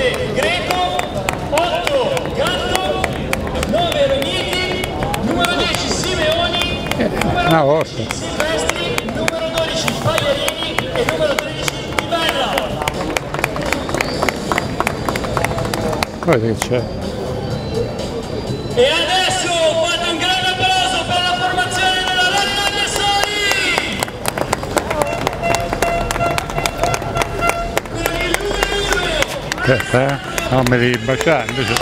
7 Greco, 8 Gatto, 9 Romiti, numero 10 Simeoni, numero 11 Silvestri, numero 12 Pagliarini e numero 13 Di Bella. Guarda che c'è. E adesso fate un grande applauso per la formazione della Lorena Tessori! Non mi devi baciare invece.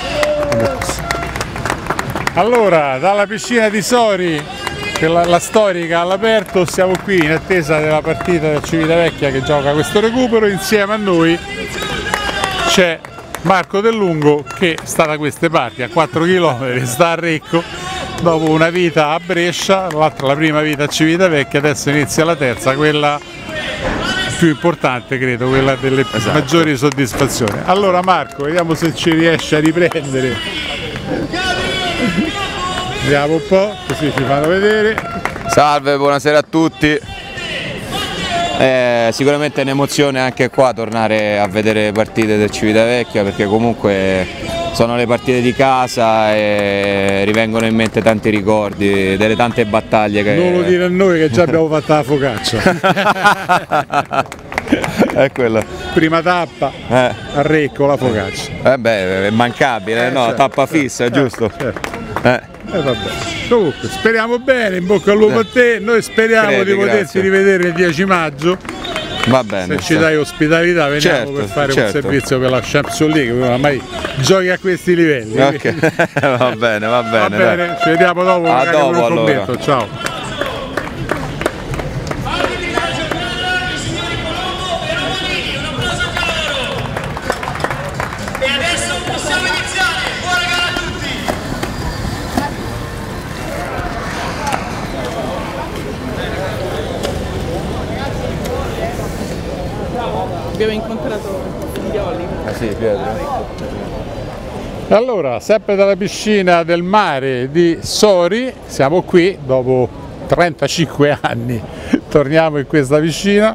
Allora, dalla piscina di Sori, la storica all'aperto, siamo qui in attesa della partita del Civitavecchia che gioca questo recupero. Insieme a noi c'è Marco Del Lungo che sta da queste parti, a 4 km, sta a Recco dopo una vita a Brescia, la prima vita a Civitavecchia, adesso inizia la terza, quella più importante credo, quella delle maggiori soddisfazioni. Allora Marco, vediamo se ci riesce a riprendere. Vediamo un po', così ci fanno vedere. Salve, buonasera a tutti. Sicuramente è un'emozione anche qua tornare a vedere partite del Civitavecchia, perché comunque sono le partite di casa e rivengono in mente tanti ricordi delle tante battaglie che... Non lo dire a noi che già abbiamo fatto la focaccia. È quello. Prima tappa a Recco la focaccia. Beh, è immancabile, no? Certo, Tappa fissa, giusto? Vabbè. Comunque speriamo bene, in bocca al lupo a te, noi speriamo di poterti rivedere il 10 maggio. Va bene. Se ci dai ospitalità veniamo per fare un servizio per la Champions League, ormai giochi a questi livelli. Okay. Va bene, va bene. Va bene, ci vediamo dopo, a dopo un allora. commento. Ciao. Abbiamo incontrato Figlioli. Sì, Pietro. Allora, sempre dalla piscina del mare di Sori, siamo qui dopo 35 anni, torniamo in questa piscina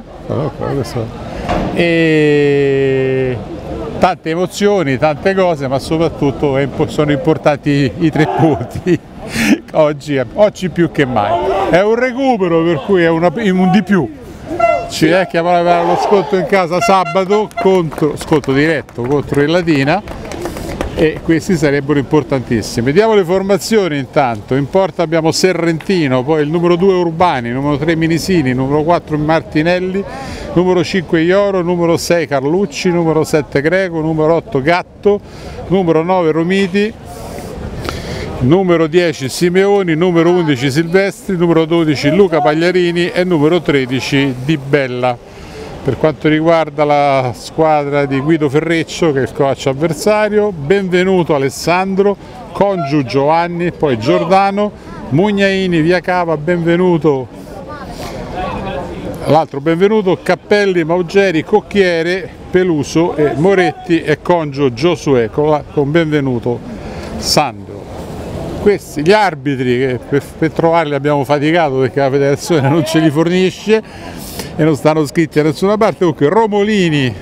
e tante emozioni, tante cose, ma soprattutto sono importanti i 3 punti. Oggi più che mai. È un recupero, per cui è un di più. Civitavecchia vuole avere lo sconto in casa sabato, sconto diretto contro il Latina, e questi sarebbero importantissimi. Vediamo le formazioni intanto. In porta abbiamo Serrentino, poi il numero 2 Urbani, numero 3 Minisini, numero 4 Martinelli, numero 5 Ioro, numero 6 Carlucci, numero 7 Greco, numero 8 Gatto, numero 9 Romiti, numero 10 Simeoni, numero 11 Silvestri, numero 12 Luca Pagliarini e numero 13 Di Bella. Per quanto riguarda la squadra di Guido Ferreccio, che è il coach avversario, Benvenuto Alessandro, Congiu Giovanni, poi Giordano, Mugnaini, Viacava, Benvenuto, l'altro Benvenuto, Cappelli, Maugeri, Cocchiere, Peluso e Moretti e Congiu Giosuè con Benvenuto Sandro. Questi gli arbitri che per trovarli abbiamo faticato perché la federazione non ce li fornisce e non stanno scritti da nessuna parte. Comunque Romolini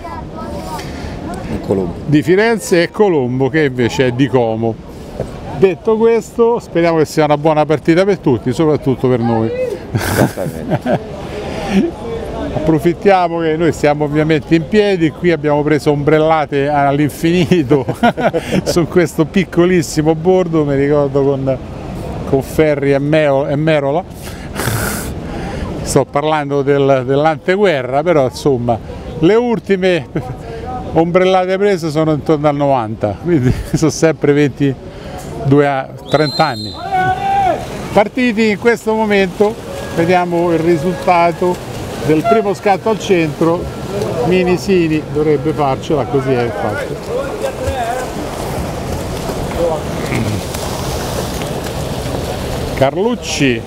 di Firenze e Colombo che invece è di Como. Detto questo, speriamo che sia una buona partita per tutti, soprattutto per noi. Approfittiamo che noi siamo ovviamente in piedi, qui abbiamo preso ombrellate all'infinito su questo piccolissimo bordo, mi ricordo con Ferri e Merola. Sto parlando dell'anteguerra, però insomma le ultime ombrellate prese sono intorno al 90, quindi sono sempre 22 a 30 anni. Partiti in questo momento, vediamo il risultato del primo scatto al centro. Minisini dovrebbe farcela, così è infatti. Carlucci,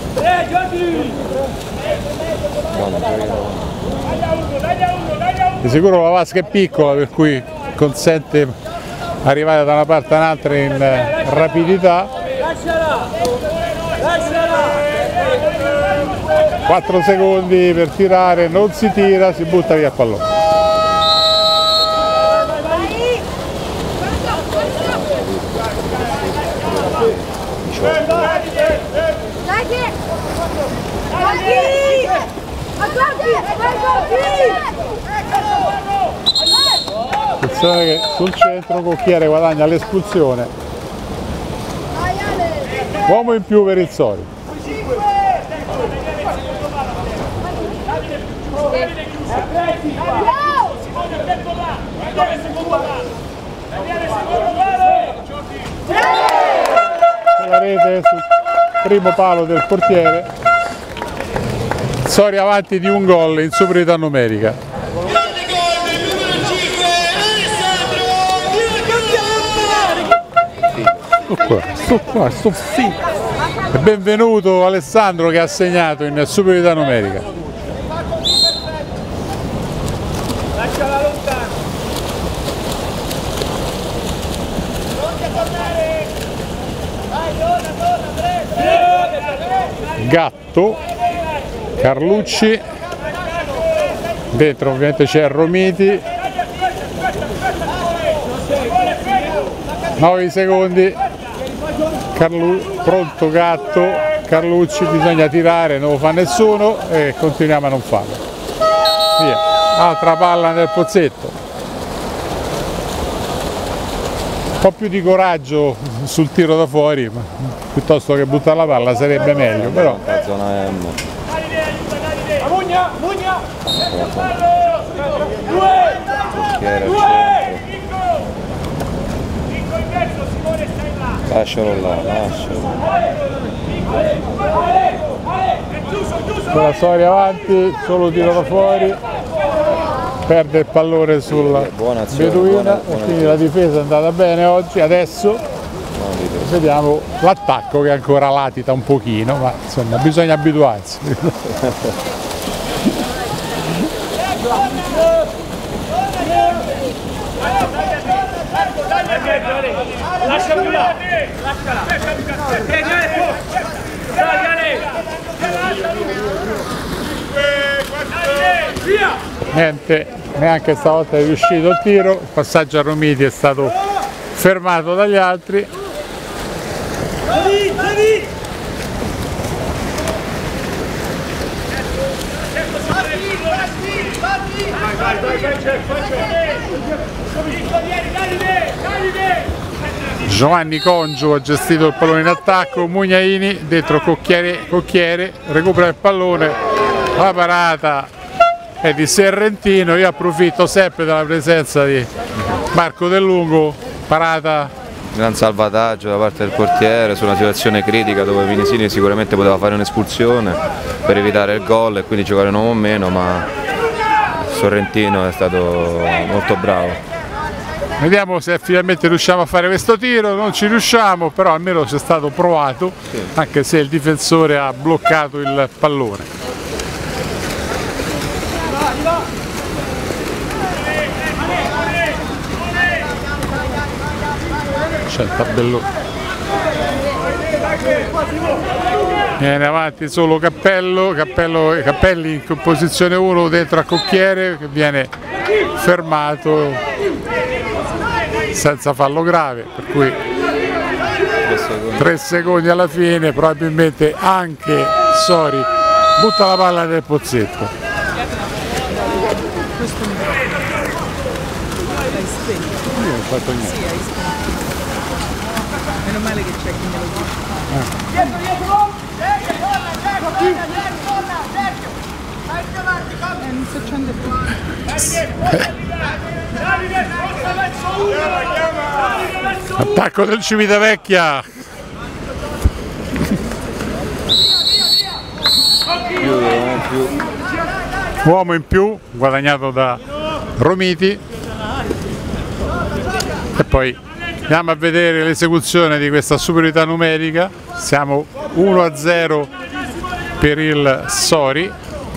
di sicuro la vasca è piccola, per cui consente arrivare da una parte all'altra in rapidità. 4 secondi per tirare, non si tira, si butta via il pallone. attenzione che sul centro Cocchiere guadagna l'espulsione, uomo in più per il Sori. La rete sul primo palo del portiere, Sori avanti di un gol in superiorità numerica. Grande gol del numero 5, Alessandro! E benvenuto Alessandro che ha segnato in superiorità numerica. Lasciala lontano! Pronti a tornare! Vai, torna, Gatto, Carlucci, dentro ovviamente c'è Romiti, 9 secondi, pronto Gatto, Carlucci, bisogna tirare, non lo fa nessuno e continuiamo a non farlo. Via, altra palla nel pozzetto. Un po' più di coraggio sul tiro da fuori, ma piuttosto che buttare la palla sarebbe meglio, però. La zona M. Mugna! Lascialo là, lascialo. La Soria avanti, solo tiro da fuori, perde il pallone sulla Beduina e quindi la difesa è andata bene oggi. Adesso vediamo l'attacco che ancora latita un pochino, ma insomma bisogna abituarsi. Lascia più là! Niente, neanche stavolta è riuscito il tiro, il passaggio a Romiti è stato fermato dagli altri. Giovanni Congio ha gestito il pallone in attacco, Mugnaini dentro Cocchiere, recupera il pallone, la parata è di Serrentino. Io approfitto sempre della presenza di Marco Del Lungo, parata. Gran salvataggio da parte del portiere su una situazione critica dove Vinisini sicuramente poteva fare un'espulsione per evitare il gol e quindi giocare un uomo meno, ma Sorrentino è stato molto bravo. Vediamo se finalmente riusciamo a fare questo tiro, non ci riusciamo, però almeno c'è stato provato, anche se il difensore ha bloccato il pallone. C'è il tabellone. Viene avanti solo Cappelli in posizione 1 dentro a Cocchiere che viene fermato senza fallo grave, per cui 3 secondi alla fine, probabilmente anche Sori butta la palla nel pozzetto. Io non ho fatto niente. Meno male che c'è chi me lo dice. Non sto facendo più. Attacco del Civitavecchia. Uomo in più guadagnato da Romiti. E poi andiamo a vedere l'esecuzione di questa superiorità numerica. Siamo 1-0 per il Sori.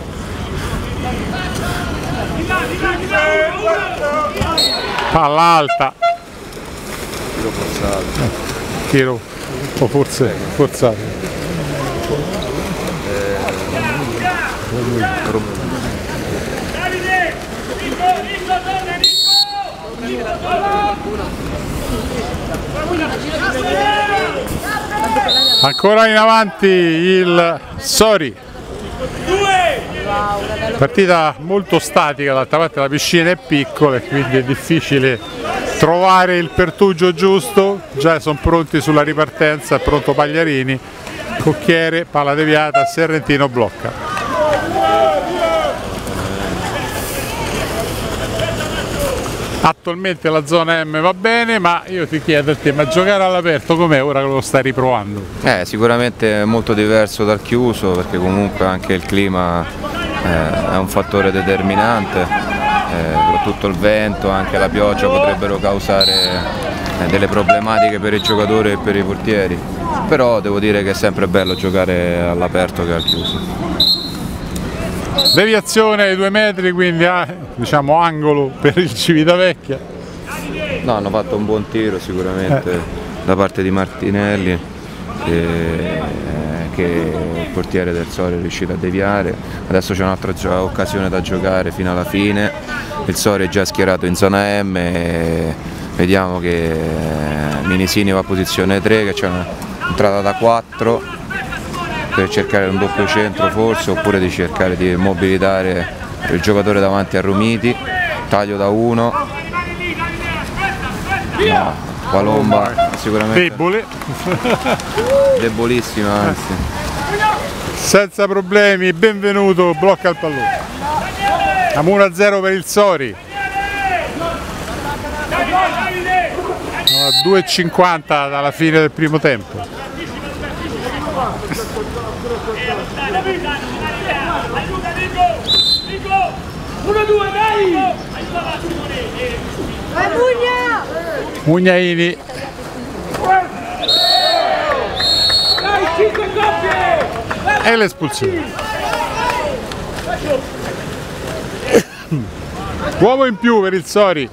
Palla alta. Tiro forzato. Tiro o forse forzato. Ancora in avanti il Sori. Partita molto statica, d'altra parte la piscina è piccola e quindi è difficile trovare il pertugio giusto. Già sono pronti sulla ripartenza, è pronto Pagliarini, cocchiere, palla deviata, Serrentino blocca. Attualmente la zona M va bene, ma io ti chiedo a te, ma giocare all'aperto com'è ora che lo stai riprovando? Sicuramente è molto diverso dal chiuso, perché comunque anche il clima è un fattore determinante, soprattutto il vento, anche la pioggia potrebbero causare delle problematiche per i giocatori e per i portieri, però devo dire che è sempre bello giocare all'aperto che al chiuso. Deviazione ai 2 metri, quindi diciamo angolo per il Civitavecchia. No, hanno fatto un buon tiro sicuramente da parte di Martinelli, che il portiere del Sori è riuscito a deviare. Adesso c'è un'altra occasione da giocare fino alla fine, il Sori è già schierato in zona M e vediamo che Minisini va a posizione 3, che c'è un'entrata da 4 per cercare un doppio centro forse, oppure di cercare di mobilitare il giocatore davanti a Romiti. Taglio da 1, no, Palomba sicuramente debole, debolissima, anzi. Senza problemi, benvenuto, blocca il pallone. Siamo 1-0 per il Sori. A 2,50 dalla fine del primo tempo. Mugnaini. E l'espulsione. Uomo in più per il Sori.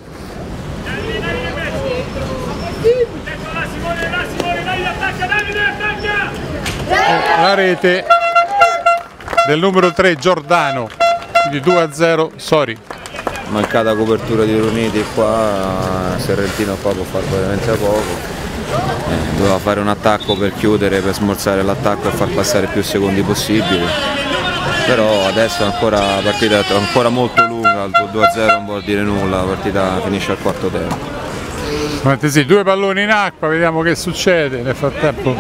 La rete del numero 3 Giordano, quindi 2-0 Sori. Mancata copertura di Romiti qua, Serrentino qua può fare veramente poco. Doveva fare un attacco per chiudere, per smorzare l'attacco e far passare più secondi possibili, però adesso è ancora la partita è ancora molto lunga, il 2-0 non vuol dire nulla, la partita finisce al quarto tempo. Sì, 2 palloni in acqua, vediamo che succede. Nel frattempo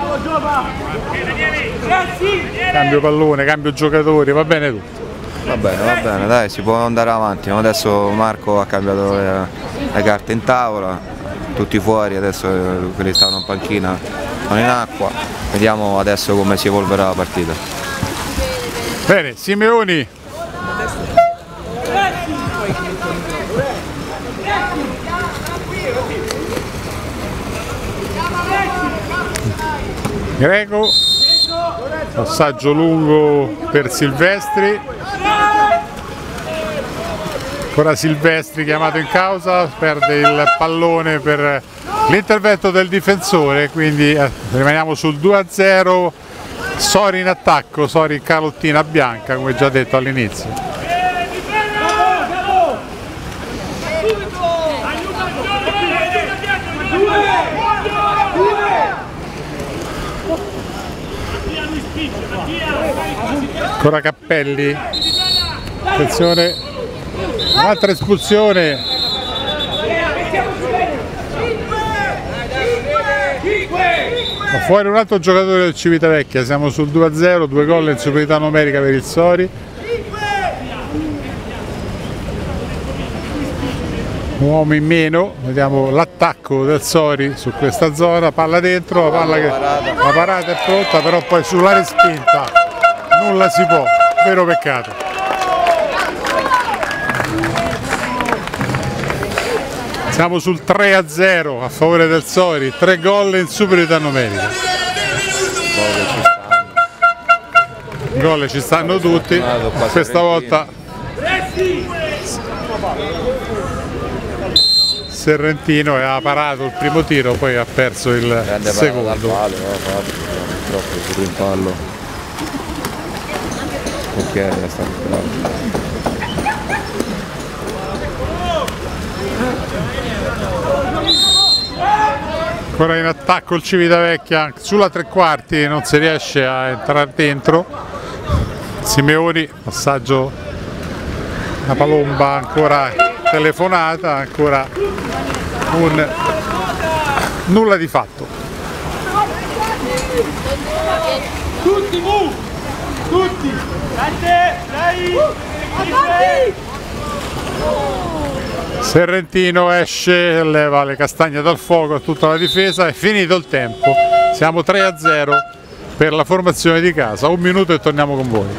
cambio pallone, cambio giocatori, va bene tutto. Va bene, dai, si può andare avanti. Adesso Marco ha cambiato le carte in tavola, tutti fuori, adesso quelli che stavano in panchina sono in acqua. Vediamo adesso come si evolverà la partita. Bene, Simeoni. Greco, passaggio lungo per Silvestri, ancora Silvestri chiamato in causa, perde il pallone per l'intervento del difensore, quindi rimaniamo sul 2-0, Sori in attacco, Sori in calottina bianca come già detto all'inizio. Ancora Cappelli, attenzione, un'altra espulsione. Ma fuori un altro giocatore del Civitavecchia, siamo sul 2-0, 2 gol in superiorità numerica per il Sori. Un uomo in meno, vediamo l'attacco del Sori su questa zona, palla dentro, la parata è pronta, però poi sulla respinta nulla si può, vero peccato. Siamo sul 3-0 a favore del Sori, 3 gol in superiorità numerica. Gol ci stanno tutti, questa volta Serrentino aveva parato il primo tiro, poi ha perso il secondo. Troppo sul rimpallo. Ok, è stato bravo. Ancora in attacco il Civitavecchia, sulla tre quarti non si riesce a entrare dentro, Simeoni, passaggio, una palomba ancora telefonata, ancora un nulla di fatto. Tutti, tutti! Serrentino esce, leva le castagne dal fuoco a tutta la difesa, è finito il tempo, siamo 3-0 per la formazione di casa, 1 minuto e torniamo con voi.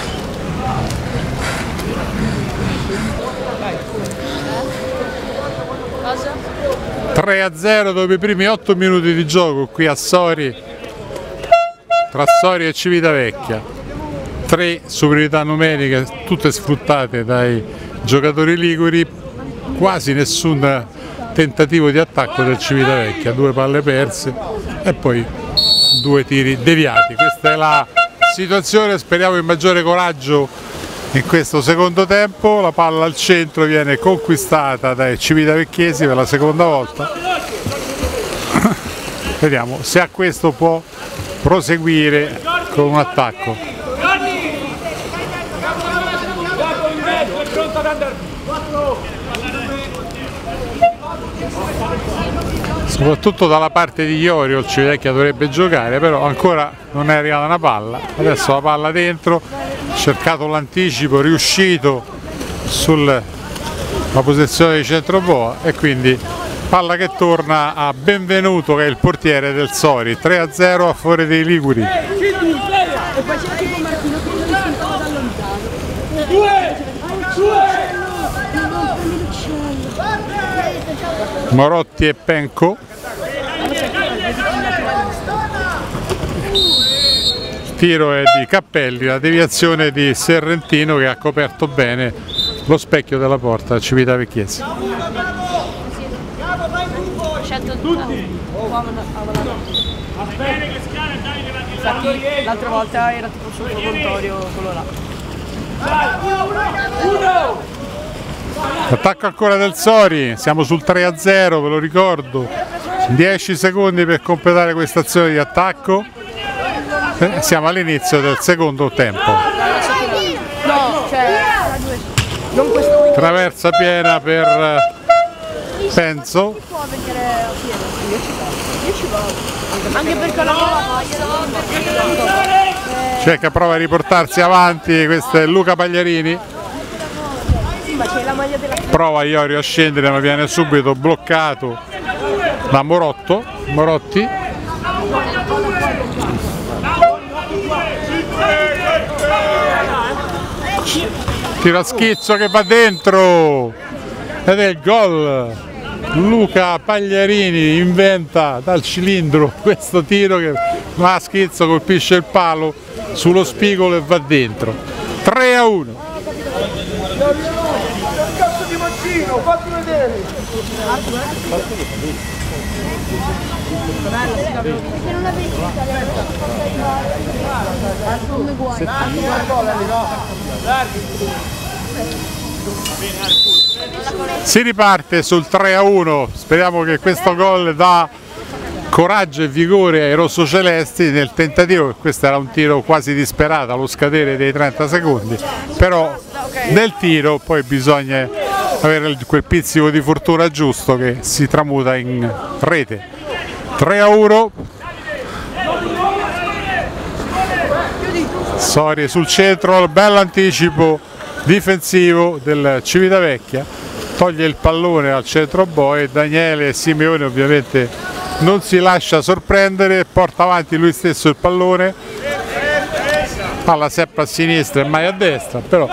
Cosa? 3-0 dopo i primi 8 minuti di gioco qui a Sori, tra Sori e Civitavecchia. 3 superiorità numeriche, tutte sfruttate dai giocatori liguri, quasi nessun tentativo di attacco del Civitavecchia, 2 palle perse e poi 2 tiri deviati. Questa è la situazione, speriamo in maggiore coraggio in questo secondo tempo. La palla al centro viene conquistata dai civitavecchiesi per la seconda volta. Vediamo se a questo può proseguire con un attacco. Soprattutto dalla parte di Iorio il Civitavecchia dovrebbe giocare, però ancora non è arrivata una palla. Adesso la palla dentro, cercato l'anticipo, riuscito sulla posizione di centroboa e quindi palla che torna a Benvenuto, che è il portiere del Sori. 3-0 a favore dei liguri. E poi c'è tipo Martino che non si stava da lontano. Morotti e Penco. Il tiro è di Cappelli, la deviazione di Serrentino che ha coperto bene lo specchio della porta Civitavecchiese. Infatti l'altra volta era tipo sul promontorio quello là. Attacco ancora del Sori, siamo sul 3-0, ve lo ricordo. 10 secondi per completare questa azione di attacco. Siamo all'inizio del secondo tempo. No, cioè, non questo. Traversa piena per Penzo. Può venire a pieno. Io ci vado. Anche perché la C'è che prova a riportarsi avanti, questo è Luca Pagliarini. ma c'è la maglia della Prova Iorio a scendere ma viene subito bloccato da Morotti. Tiro a schizzo che va dentro ed è il gol. Luca Pagliarini inventa dal cilindro questo tiro che va a schizzo, colpisce il palo sullo spigolo e va dentro. 3-1. Cazzo di mancino, fatti vedere! perché non l'avevi Si riparte sul 3-1, speriamo che questo gol dà coraggio e vigore ai rossocelesti nel tentativo, questo era un tiro quasi disperato allo scadere dei 30 secondi, però nel tiro poi bisogna avere quel pizzico di fortuna giusto che si tramuta in rete. 3-1. Sori sul centro, bello anticipo difensivo del Civitavecchia, toglie il pallone al centro boy. Daniele Simeoni ovviamente non si lascia sorprendere, porta avanti lui stesso il pallone, palla sempre a sinistra e mai a destra, però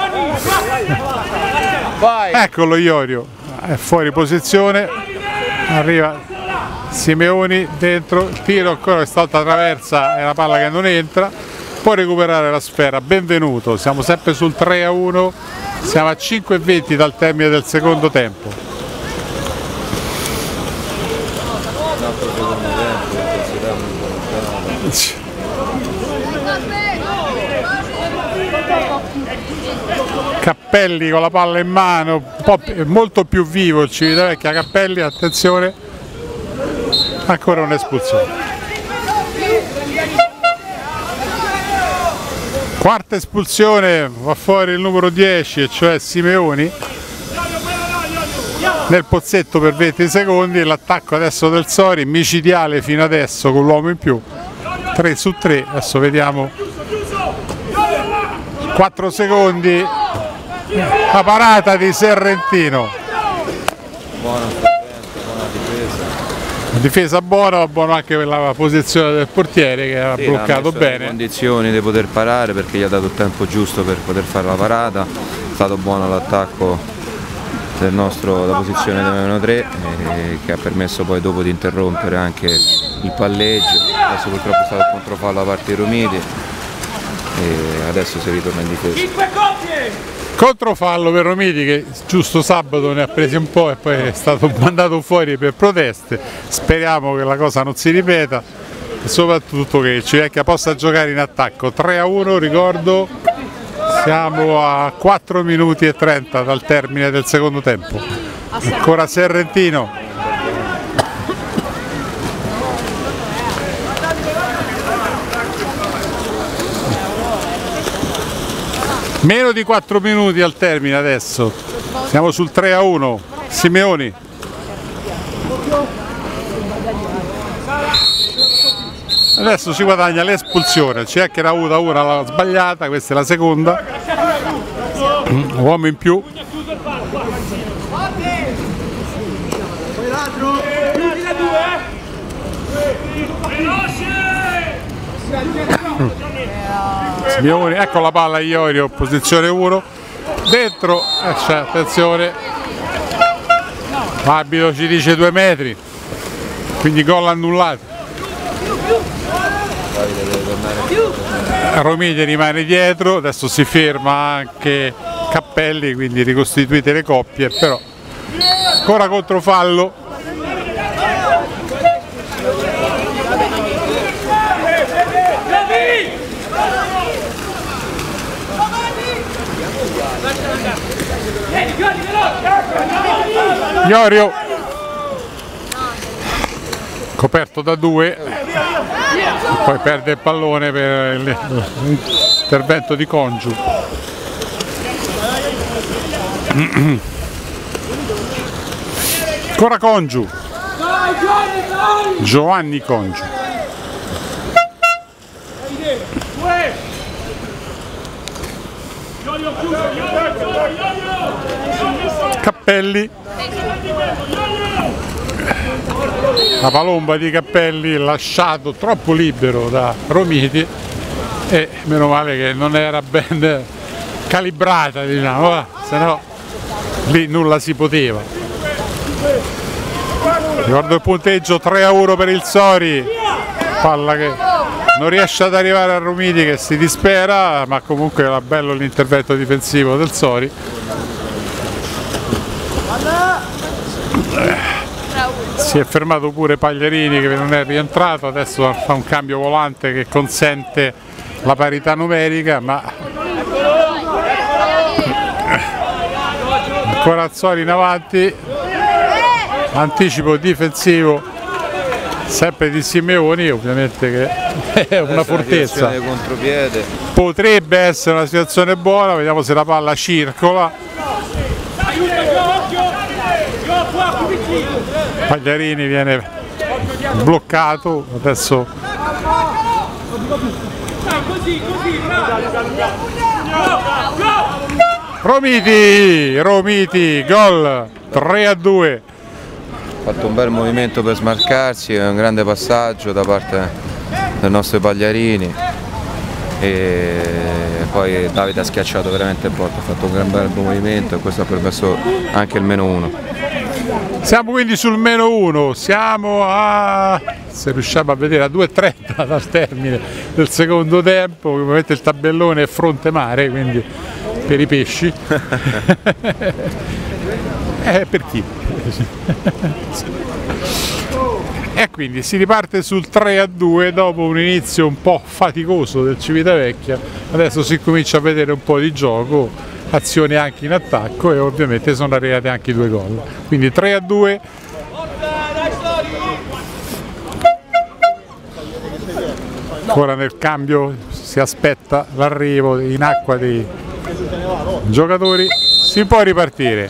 eccolo Iorio, è fuori posizione, arriva Simeoni dentro, il tiro ancora quest'altra traversa, è una palla che non entra, può recuperare la sfera Benvenuto. Siamo sempre sul 3-1, siamo a 5:20 dal termine del secondo tempo. Cappelli con la palla in mano, molto più vivo il Civitavecchia. Cappelli, attenzione, ancora un'espulsione. Quarta espulsione, va fuori il numero 10, e cioè Simeoni, nel pozzetto per 20 secondi. L'attacco adesso del Sori, micidiale fino adesso con l'uomo in più, 3 su 3, adesso vediamo 4 secondi, la parata di Serrentino. Buona difesa. Difesa buona, buona anche per la posizione del portiere che ha bloccato bene. In condizioni di poter parare perché gli ha dato il tempo giusto per poter fare la parata. È stato buono l'attacco della posizione del meno 3 che ha permesso poi dopo di interrompere anche il palleggio. Adesso purtroppo è stato il controfallo da parte di Romiti e adesso si ritorna in difesa. Controfallo per Romiti che giusto sabato ne ha presi un po' e poi è stato mandato fuori per proteste. Speriamo che la cosa non si ripeta e soprattutto che il Civitavecchia possa giocare in attacco. 3-1, ricordo, siamo a 4 minuti e 30 dal termine del secondo tempo. Ancora Serrentino. Meno di 4 minuti al termine adesso, siamo sul 3-1, Simeoni. Adesso si guadagna l'espulsione, c'è che era avuta una la sbagliata, questa è la seconda, uomo in più. Simeoni, ecco la palla Iorio, posizione 1, dentro, attenzione, l'arbitro ci dice 2 metri, quindi gol annullato. Romiti rimane dietro, adesso si ferma anche Cappelli, quindi ricostituite le coppie, però ancora controfallo. Iorio coperto da 2, poi perde il pallone per l'intervento di Congiu. Ancora Congiu, Giovanni Congiu. Cappelli, la palomba di Cappelli lasciato troppo libero da Romiti e meno male che non era ben calibrata, diciamo, se no lì nulla si poteva. Ricordo il punteggio 3-1 per il Sori, palla che non riesce ad arrivare a Romiti che si dispera, ma comunque era bello l'intervento difensivo del Sori. Si è fermato pure Pagliarini che non è rientrato, adesso fa un cambio volante che consente la parità numerica, ma ancora Sori in avanti, anticipo difensivo sempre di Simeoni, ovviamente che è una fortezza, potrebbe essere una situazione buona, vediamo se la palla circola. Pagliarini viene bloccato, adesso Romiti, gol 3-2. Ha fatto un bel movimento per smarcarsi, è un grande passaggio da parte del nostro Pagliarini e poi Davide ha schiacciato veramente il porto, ha fatto un gran bel movimento e questo ha permesso anche il -1. Siamo quindi sul -1, siamo a, se riusciamo a vedere, a 2:30 dal termine del secondo tempo, ovviamente il tabellone è fronte mare, quindi per i pesci. Per chi? E quindi si riparte sul 3-2 dopo un inizio un po' faticoso del Civitavecchia, adesso si comincia a vedere un po' di gioco, azioni anche in attacco e ovviamente sono arrivati anche i 2 gol, quindi 3-2. Ancora nel cambio si aspetta l'arrivo in acqua dei giocatori, si può ripartire.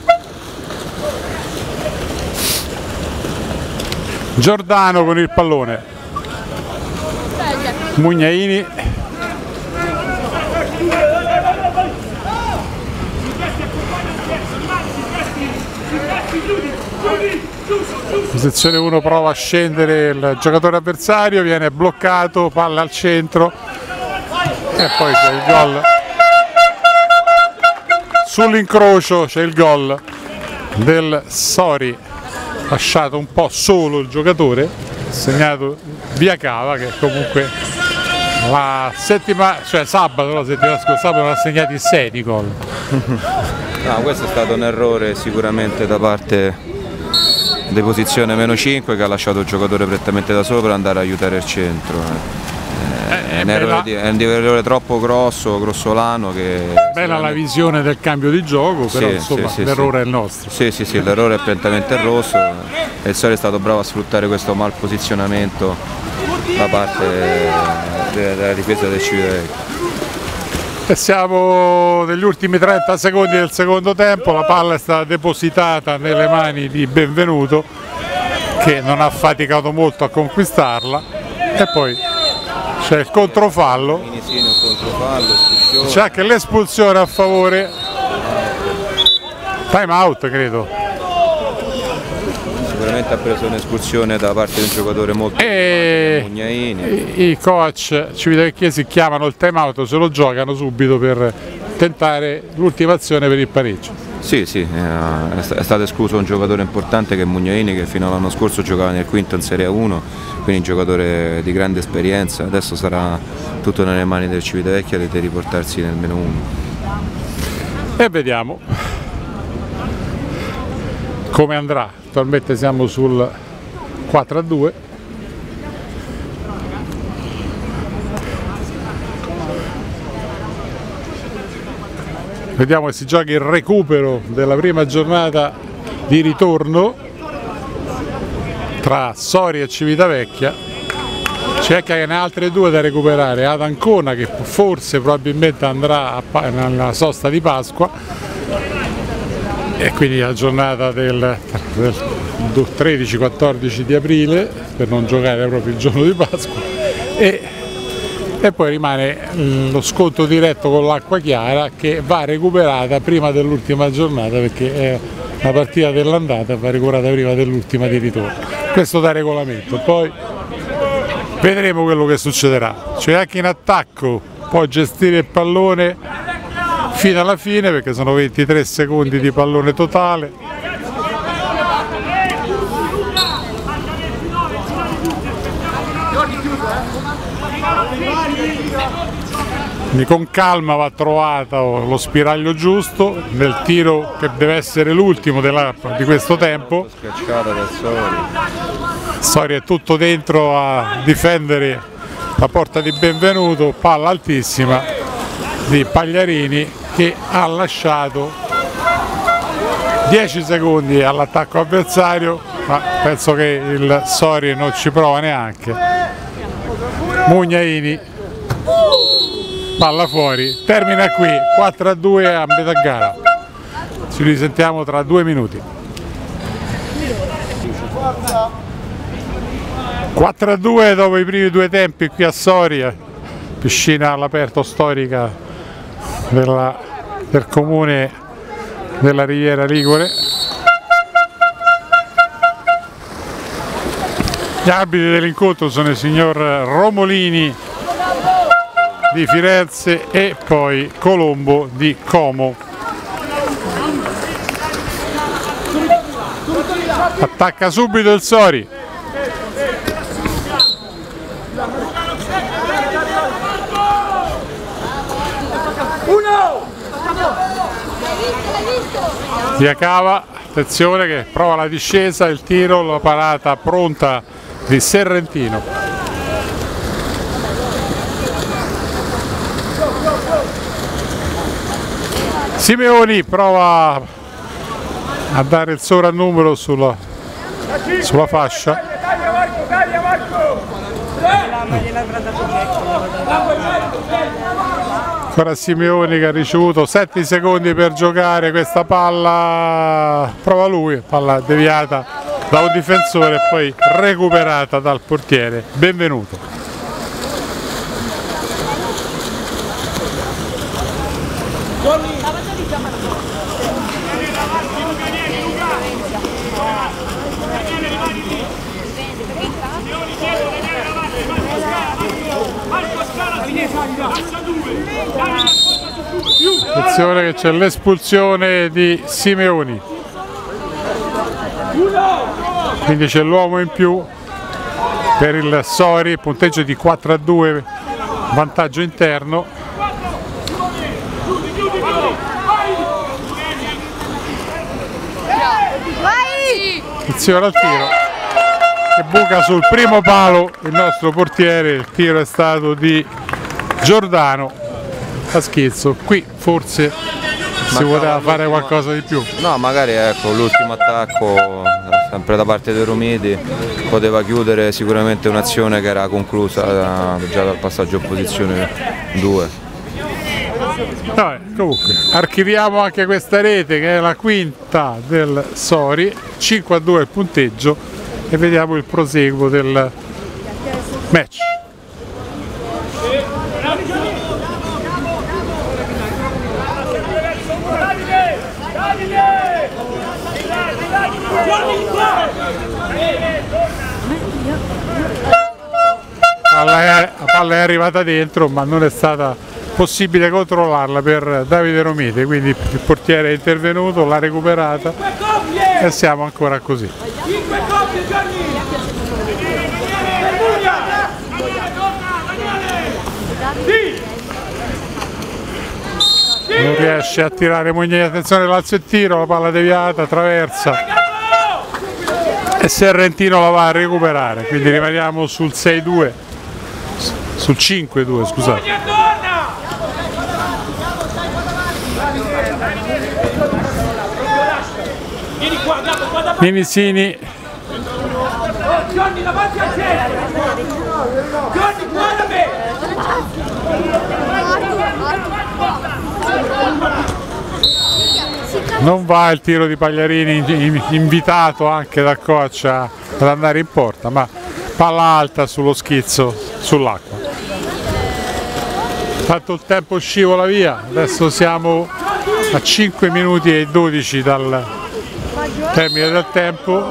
Giordano con il pallone, Mugnaini, posizione 1, prova a scendere il giocatore avversario, viene bloccato, palla al centro e poi c'è il gol. Sull'incrocio c'è il gol del Sori, lasciato un po' solo il giocatore, segnato via Cava, che comunque la settimana, cioè sabato, la settimana scorsa, sabato ha segnati 6 di gol. No, questo è stato un errore sicuramente da parte di posizione -5, che ha lasciato il giocatore prettamente da solo per andare a aiutare il centro. È un errore troppo grossolano. Bella la visione del cambio di gioco, però sì, insomma sì, l'errore è il nostro. Sì, l'errore è prettamente il rosso e il Sori è stato bravo a sfruttare questo malposizionamento da parte della difesa del Civitavecchia. E siamo negli ultimi 30 secondi del secondo tempo, la palla è stata depositata nelle mani di Benvenuto, che non ha faticato molto a conquistarla, e poi c'è il controfallo, c'è anche l'espulsione a favore, time out credo. Sicuramente ha preso un'espulsione da parte di un giocatore molto Mugnaini. I coach civitavecchiesi chiamano il time out, se lo giocano subito per tentare l'ultima azione per il pareggio. Sì, è stato escluso un giocatore importante che è Mugnaini, che fino all'anno scorso giocava nel quinto in Serie 1, quindi un giocatore di grande esperienza. Adesso sarà tutto nelle mani del Civitavecchia di riportarsi nel -1. E vediamo come andrà. Attualmente siamo sul 4-2. Vediamo che si gioca il recupero della prima giornata di ritorno tra Soria e Civitavecchia. C'è anche altre due da recuperare, ad Ancona, che forse probabilmente andrà nella sosta di Pasqua, e quindi la giornata del 13-14 di aprile, per non giocare proprio il giorno di Pasqua, e poi rimane lo scontro diretto con l'Acqua Chiara, che va recuperata prima dell'ultima giornata, perché è la partita dell'andata, va recuperata prima dell'ultima di ritorno. Questo da regolamento, poi vedremo quello che succederà. C'è anche in attacco, può gestire il pallone fino alla fine, perché sono 23 secondi di pallone totale. Quindi con calma va trovato lo spiraglio giusto nel tiro, che deve essere l'ultimo di questo tempo. Sori è tutto dentro a difendere la porta di Benvenuto, palla altissima di Pagliarini, che ha lasciato 10 secondi all'attacco avversario, ma penso che il Sori non ci prova neanche. Mugnaini, palla fuori, termina qui, 4-2 a metà gara. Ci risentiamo tra 2 minuti. 4-2 dopo i primi 2 tempi qui a Soria, piscina all'aperto storica del comune della Riviera Ligure. Gli arbitri dell'incontro sono il signor Romolini di Firenze e poi Colombo di Como. Attacca subito il Sori. Diacava, attenzione, che prova la discesa, il tiro, la parata pronta di Serrentino. Simeoni prova a dare il sovrannumero sulla fascia. Ancora Simeoni che ha ricevuto 7 secondi per giocare questa palla, prova lui, palla deviata da un difensore e poi recuperata dal portiere Benvenuto. Attenzione che c'è l'espulsione di Simeoni, quindi c'è l'uomo in più per il Sori, punteggio di 4-2, vantaggio interno. Attenzione al tiro che buca sul primo palo il nostro portiere, il tiro è stato di Giordano. A schizzo, qui forse si poteva fare qualcosa di più. No, magari ecco, l'ultimo attacco, sempre da parte dei Romiti, poteva chiudere sicuramente un'azione che era conclusa già dal passaggio in posizione 2. Vabbè, comunque, archiviamo anche questa rete che è la quinta del Sori, 5-2 il punteggio e vediamo il proseguo del match. La palla è arrivata dentro ma non è stata possibile controllarla per Davide Romiti, quindi il portiere è intervenuto, l'ha recuperata e siamo ancora così. Non riesce a tirare Mugnini, attenzione Lazio e tiro, la palla deviata, traversa e Serrentino la va a recuperare, quindi rimaniamo sul 6-2, sul 5-2 scusate. Minisini non va il tiro di Pagliarini, invitato anche dal coach ad andare in porta, ma palla alta sullo schizzo sull'acqua. Tanto il tempo scivola via, adesso siamo a 5 minuti e 12 dal termine del tempo.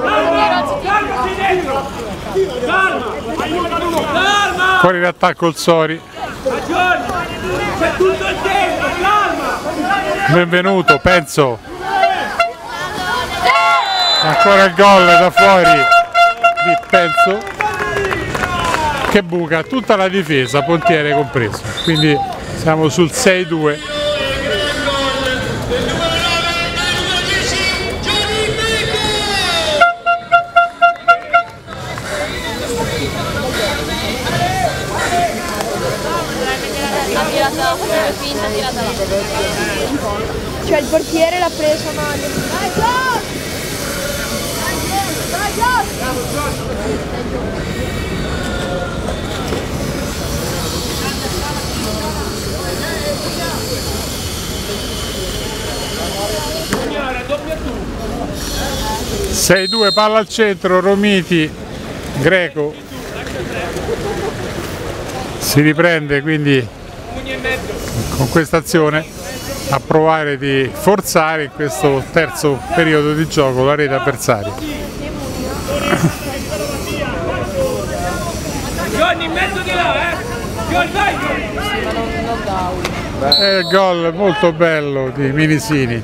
Fuori in attacco il Sori. Benvenuto, penso. Ancora il gol da fuori di Penso che buca tutta la difesa, portiere compreso. Quindi siamo sul 6-2. Cioè il portiere l'ha preso male. Sei 2, palla al centro, Romiti, Greco si riprende quindi con questa azione a provare di forzare in questo terzo periodo di gioco la rete avversaria. Giorni in mezzo di là, È il gol molto bello di Minisini.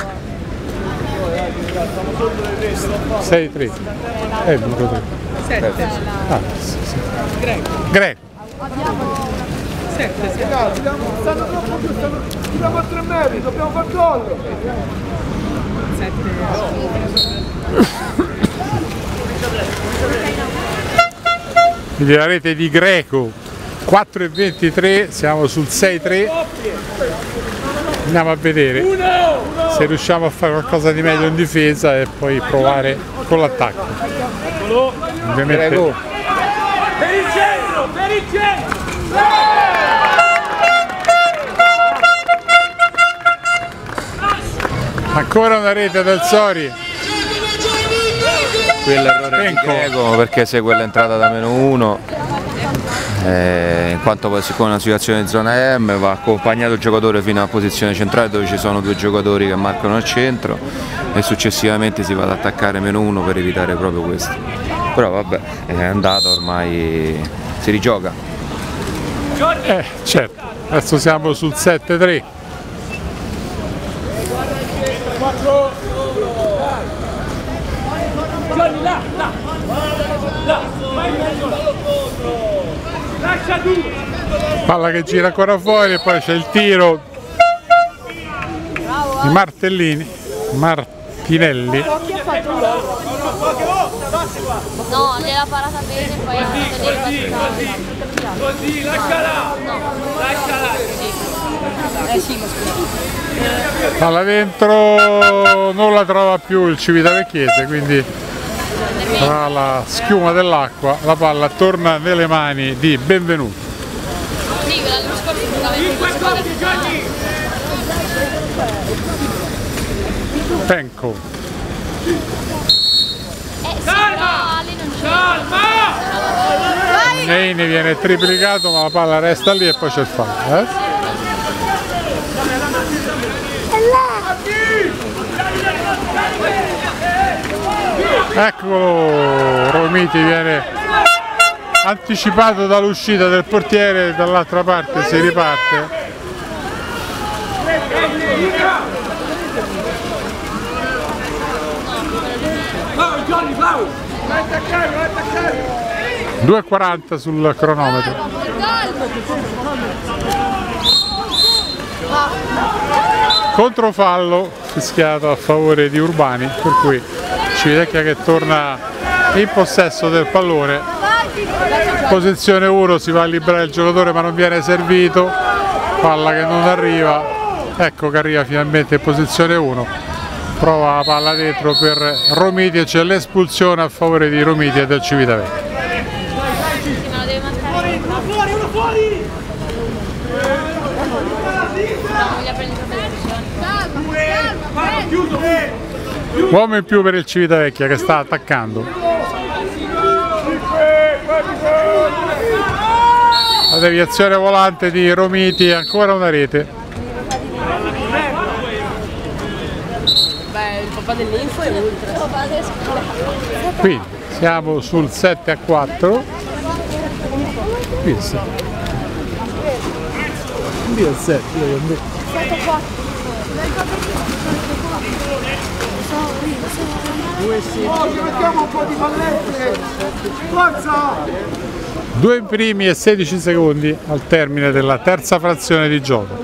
6-3. È il numero 3. 7. Ah, sì. Greco. 7. stanno troppo più, stiamo a 3 metri, dobbiamo far gol. 7. Quindi la rete di Greco 4-23, siamo sul 6-3. Andiamo a vedere se riusciamo a fare qualcosa di meglio in difesa e poi provare con l'attacco. ovviamente per il centro, per il centro. ancora una rete del Sori. Qui è l'errore di Greco perché segue l'entrata da -1, in quanto poi siccome è una situazione di zona M va accompagnato il giocatore fino alla posizione centrale dove ci sono 2 giocatori che marcano al centro e successivamente si va ad attaccare -1 per evitare proprio questo. Però vabbè, è andato, ormai si rigioca. Certo, adesso siamo sul 7-3. Palla che gira ancora fuori e poi c'è il tiro di Martinelli. No, gliela parata bene e poi è andata Così, lasciala! Lasciala! sì, ma scusa. Palla dentro, non la trova più il Civitavecchiese, quindi tra la schiuma dell'acqua la palla torna nelle mani di Benvenuto. Sì, quella dello scorso Penco. Calma! Lì non c'è. Neini viene triplicato ma la palla resta lì e poi c'è il fallo. Eccolo, Romiti viene anticipato dall'uscita del portiere, dall'altra parte si riparte. Bravo Johnny, bravo! Vai attaccare, vai attaccare! 2,40 sul cronometro. Controfallo fischiato a favore di Urbani, per cui Civitavecchia che torna in possesso del pallone. Posizione 1, si va a liberare il giocatore ma non viene servito, palla che non arriva, ecco che arriva finalmente in posizione 1, prova la palla dentro per Romiti e c'è l'espulsione a favore di Romiti e del Civitavecchia. Uno fuori! Chiuso! Uomo in più per il Civitavecchia che sta attaccando. La deviazione volante di Romiti, ancora una rete. Beh, il papà dell'Info è ultra. Quindi siamo sul 7-4. Qui è 7. Qui è 7. Ci mettiamo un po' di pallette! Forza! 2 primi e 16 secondi al termine della terza frazione di gioco.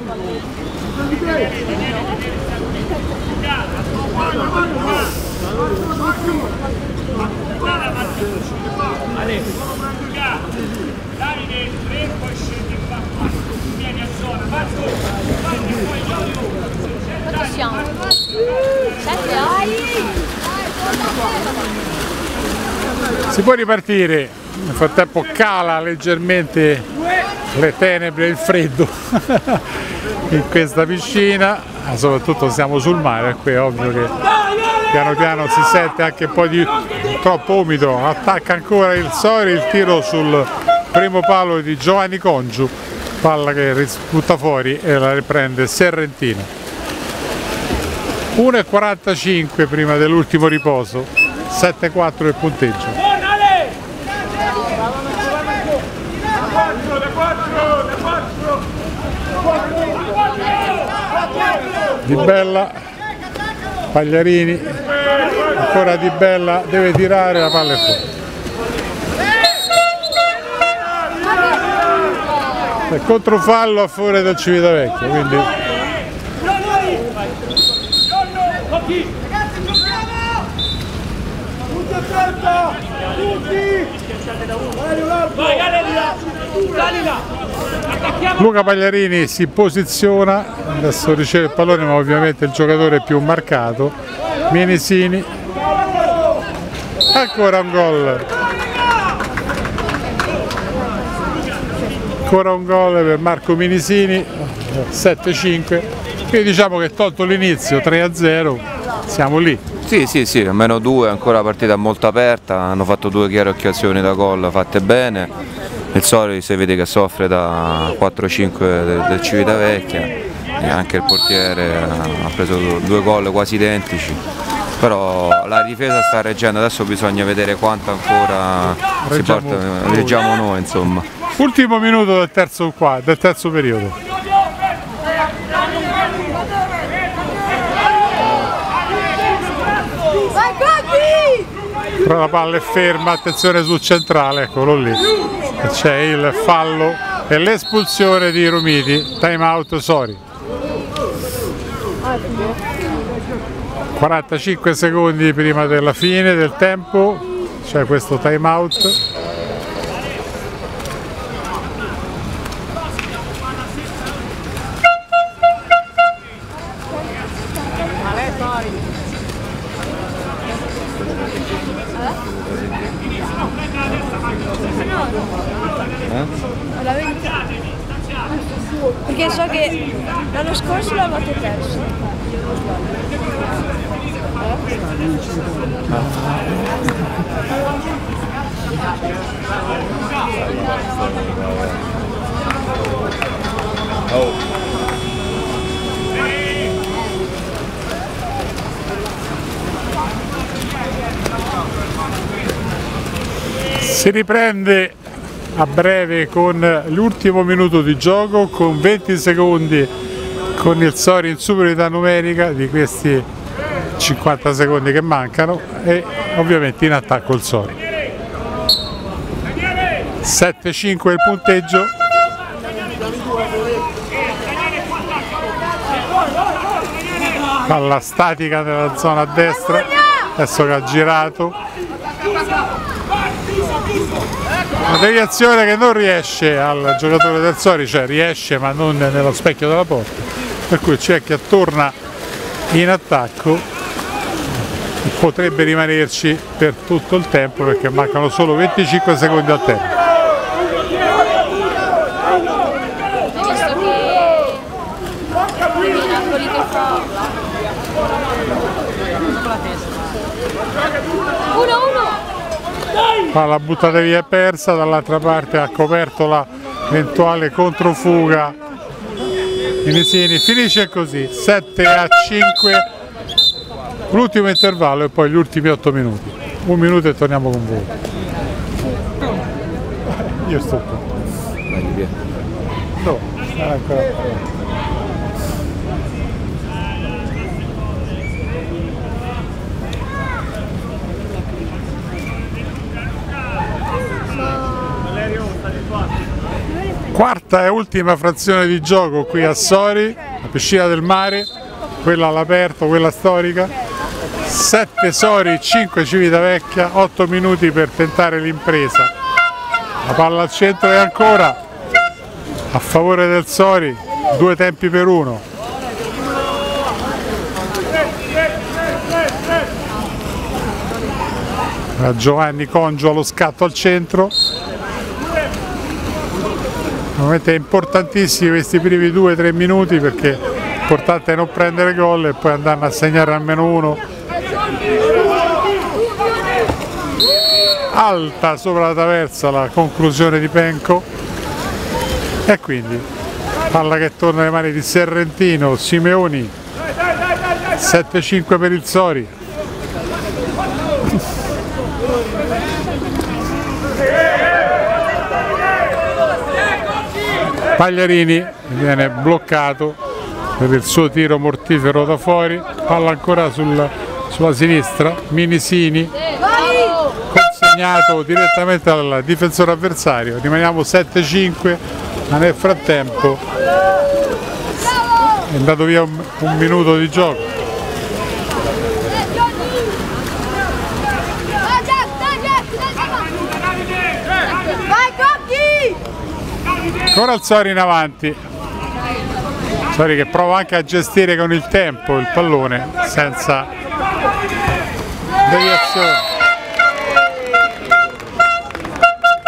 Quanto siamo? 7 Si può ripartire, nel frattempo cala leggermente le tenebre e il freddo in questa piscina, soprattutto siamo sul mare, qui è ovvio che piano piano si sente anche un po' di troppo umido. Attacca ancora il Sori, il tiro sul primo palo di Giovanni Congiu, palla che butta fuori e la riprende Serrentino. 1,45 prima dell'ultimo riposo, 7-4 il punteggio. Di Bella, Pagliarini, ancora Di Bella, deve tirare, la palla è fuori. È controfallo a favore del Civitavecchia, quindi Luca Pagliarini si posiziona, adesso riceve il pallone ma ovviamente il giocatore più marcato, Mienisini, Ancora un gol. Ancora un gol per Marco Minisini, 7-5. Quindi diciamo che tolto l'inizio 3-0 siamo lì. Sì, almeno due, ancora la partita molto aperta, hanno fatto due chiare occasioni da gol fatte bene. Il Sori si vede che soffre da 4-5 del Civitavecchia e anche il portiere ha preso due gol quasi identici. Però la difesa sta reggendo, adesso bisogna vedere quanto ancora reggiamo noi, insomma. Ultimo minuto del terzo periodo. Però la palla è ferma, attenzione sul centrale, eccolo lì. C'è il fallo e l'espulsione di Romiti, time out Sori. 45 secondi prima della fine del tempo, c'è questo time out. Perché so che l'anno scorso l'avete perso. Si riprende a breve con l'ultimo minuto di gioco, con 20 secondi con il Sori in superiorità numerica di questi 50 secondi che mancano e ovviamente in attacco il Sori. 7-5 il punteggio. Palla statica nella zona a destra, adesso che ha girato. Una deviazione che non riesce al giocatore del Sori, cioè riesce ma non nello specchio della porta, per cui c'è che torna in attacco, potrebbe rimanerci per tutto il tempo perché mancano solo 25 secondi al tempo. Palla buttata via e persa, dall'altra parte ha coperto l'eventuale controfuga Minisini, finisce così, 7-5, l'ultimo intervallo e poi gli ultimi 8 minuti, un minuto e torniamo con voi. Io sto qua. No, ancora. Quarta e ultima frazione di gioco qui a Sori, la piscina del mare, quella all'aperto, quella storica. 7 Sori, 5 Civitavecchia, 8 minuti per tentare l'impresa. La palla al centro e ancora a favore del Sori, 2 tempi per 1. Giovanni Congio allo scatto al centro. Ovviamente è importantissimi questi primi 2-3 minuti perché l'importante è non prendere gol e poi andare a segnare almeno uno. Alta sopra la traversa la conclusione di Penco e quindi palla che torna alle mani di Serrentino, Simeoni, 7-5 per il Sori. Pagliarini viene bloccato per il suo tiro mortifero da fuori, palla ancora sulla sinistra, Minisini consegnato direttamente al difensore avversario, rimaniamo 7-5 ma nel frattempo è andato via un minuto di gioco. Ancora il Sori in avanti, Sori che prova anche a gestire con il tempo il pallone senza deviazione.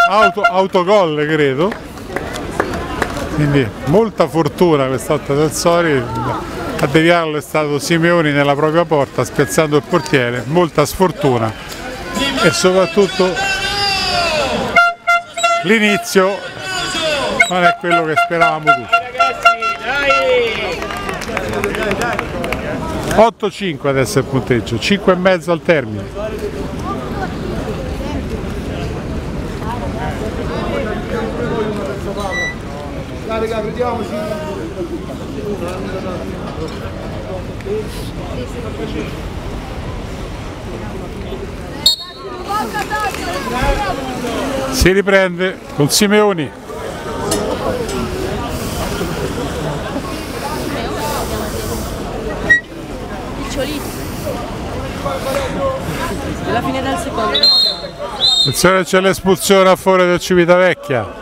autogol credo, quindi molta fortuna quest'altra del Sori, a deviarlo è stato Simeoni nella propria porta spiazzando il portiere, molta sfortuna e soprattutto l'inizio non è quello che speravamo tutti. 8-5 adesso è il punteggio, 5,5 al termine. Si riprende con Simeoni. Alla fine del secondo. Attenzione, c'è l'espulsione a favore del Civitavecchia.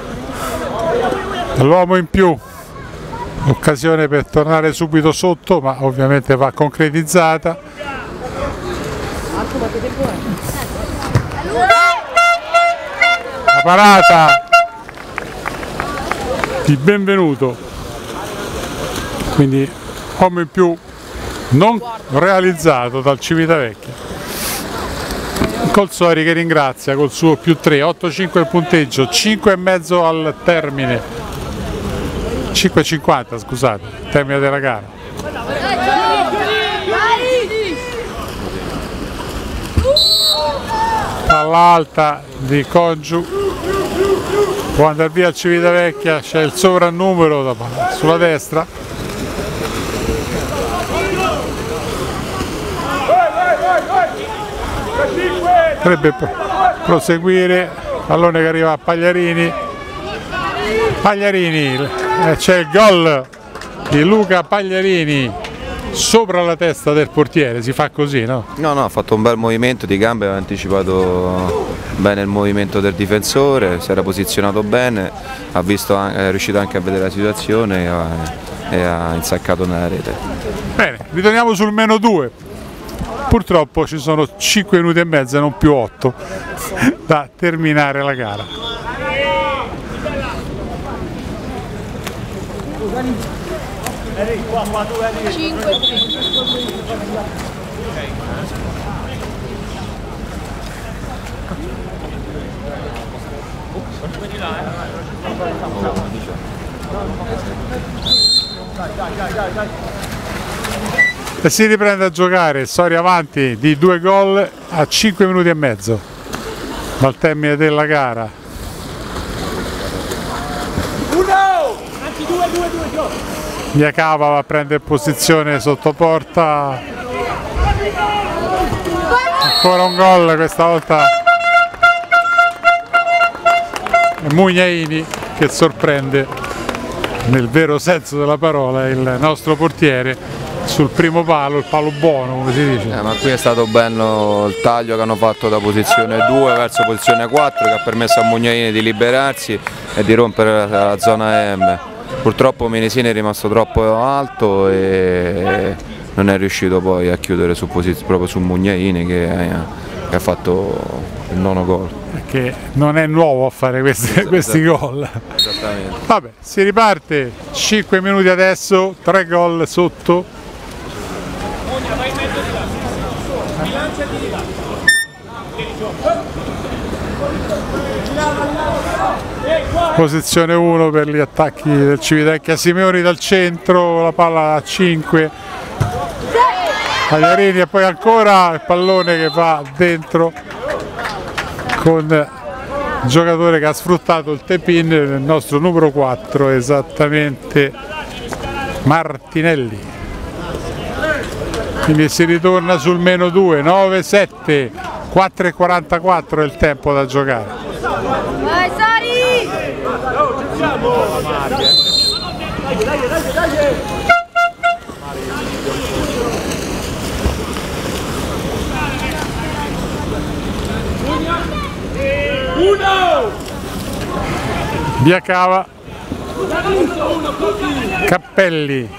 L'uomo in più, occasione per tornare subito sotto, ma ovviamente va concretizzata. La parata di Benvenuto, quindi uomo in più non realizzato dal Civitavecchia. Col Sori che ringrazia col suo +3, 8-5 il punteggio, 5,5 al termine, 5,50 scusate, termine della gara. All'alta di Congiu, può andare via il Civitavecchia, c'è il sovrannumero sulla destra. Potrebbe proseguire, pallone che arriva a Pagliarini, c'è il gol di Luca Pagliarini sopra la testa del portiere, si fa così, no? No, ha fatto un bel movimento di gambe, aveva anticipato bene il movimento del difensore, si era posizionato bene, è riuscito anche a vedere la situazione e ha insaccato nella rete. Bene, ritorniamo sul -2. Purtroppo ci sono 5 minuti e mezzo e non più 8 da terminare la gara. E si riprende a giocare, Sori avanti di 2 gol a 5 minuti e mezzo dal termine della gara. Iacava va a prendere posizione sotto porta, ancora un gol, questa volta è Mugnaini che sorprende nel vero senso della parola il nostro portiere sul primo palo, il palo buono come si dice. Ma qui è stato bello il taglio che hanno fatto da posizione 2 verso posizione 4 che ha permesso a Mugnaini di liberarsi e di rompere la zona M. Purtroppo Menesini è rimasto troppo alto e non è riuscito poi a chiudere proprio su Mugnaini che ha fatto il 9° gol. Perché non è nuovo a fare questi gol. Esattamente. Vabbè, si riparte, 5 minuti adesso, 3 gol sotto. Posizione 1 per gli attacchi del Civitavecchia. Simeoni dal centro, la palla a 5, Pagliarini e poi ancora il pallone che va dentro con il giocatore che ha sfruttato il tap-in del nostro numero 4, esattamente Martinelli. Quindi si ritorna sul -2, 9-7, 4,44 è il tempo da giocare. Vai Sari! Biacava, Cappelli,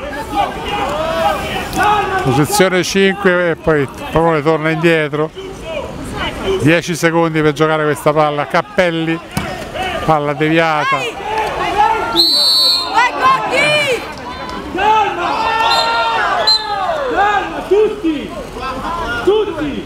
posizione 5 e poi il pallone torna indietro. 10 secondi per giocare questa palla. Cappelli, palla deviata. Vai Cocchi! Calma, tutti! Tutti!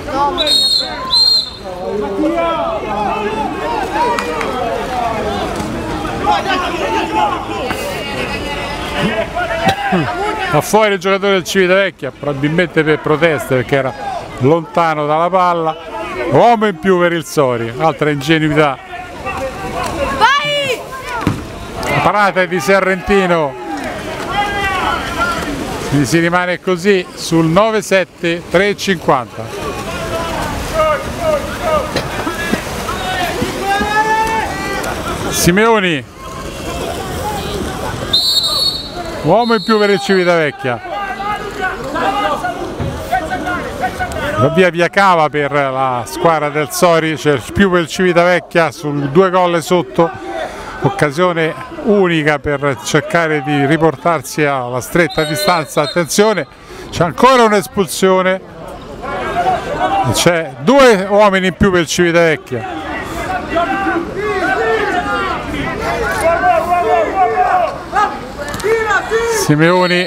Va fuori il giocatore del Civitavecchia, probabilmente per proteste perché era lontano dalla palla. Uomo in più per il Sori, altra ingenuità. Vai! La parata è di Serrentino. Quindi si rimane così sul 9-7, 3,50. Simeoni, uomo in più per il Civitavecchia. Va via Cava per la squadra del Sori, c'è più per il Civitavecchia sul 2 gol sotto, occasione unica per cercare di riportarsi alla stretta distanza. Attenzione, c'è ancora un'espulsione, c'è 2 uomini in più per il Civitavecchia. Simeoni,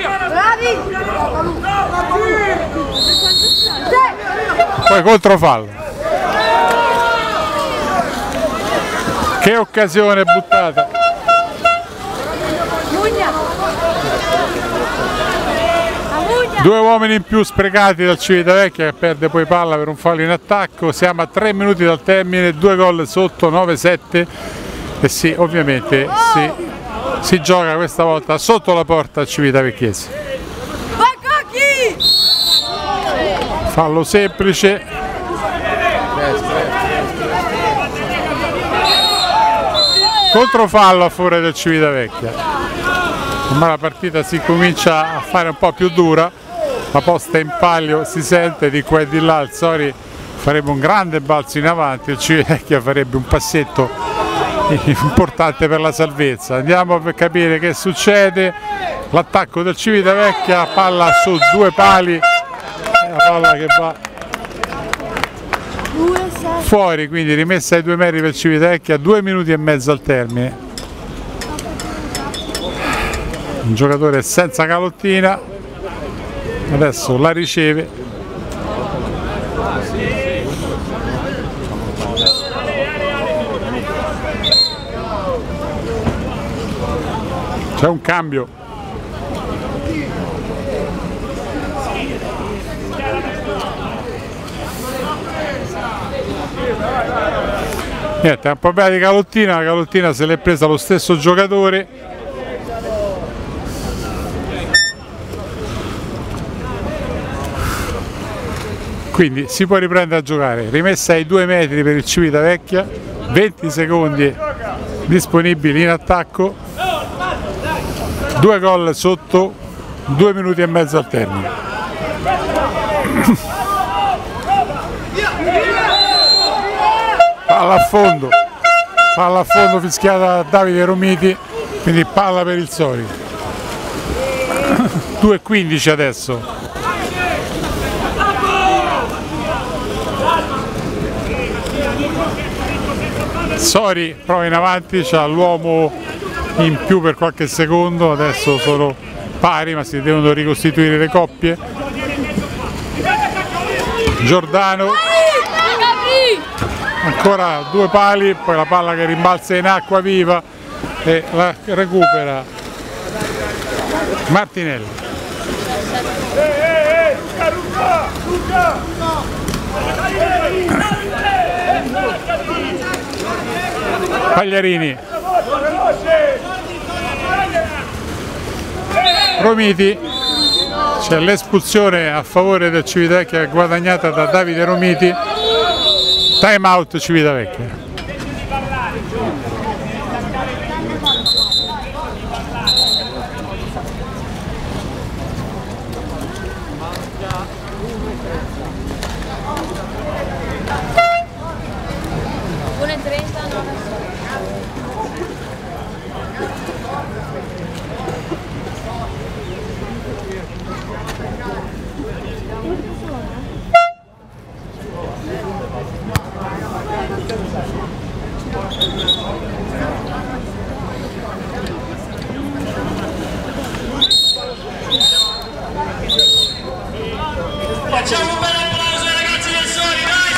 poi controfallo. Che occasione buttata. Due uomini in più sprecati dal Civitavecchia che perde poi palla per un fallo in attacco. Siamo a 3 minuti dal termine, 2 gol sotto, 9-7 e sì, ovviamente si gioca questa volta sotto la porta Civitavecchiese. Fallo semplice. Controfallo a favore del Civitavecchia. Ma la partita si comincia a fare un po' più dura, la posta in palio si sente di qua e di là. Il Sori farebbe un grande balzo in avanti, il Civitavecchia farebbe un passetto importante per la salvezza. Andiamo per capire che succede. L'attacco del Civitavecchia, palla su 2 pali, la palla che va fuori, quindi rimessa ai 2 metri per Civitavecchia, 2 minuti e mezzo al termine. Un giocatore senza calottina, adesso la riceve. C'è un cambio. Niente, è un problema di calottina, la calottina se l'è presa lo stesso giocatore. Quindi si può riprendere a giocare. Rimessa ai 2 metri per il Civitavecchia, 20 secondi disponibili in attacco, 2 gol sotto, 2 minuti e mezzo al termine. Palla a fondo fischiata da Davide Romiti, quindi palla per il Sori. 2,15 adesso. Sori prova in avanti, c'ha l'uomo in più per qualche secondo, adesso sono pari ma si devono ricostituire le coppie. Giordano, ancora 2 pali, poi la palla che rimbalza in acqua viva e la recupera Martinelli. Pagliarini, Romiti, c'è l'espulsione a favore del Civitavecchia guadagnata da Davide Romiti. Time out Civitavecchia. Facciamo un bel applauso ai ragazzi del Sori, dai,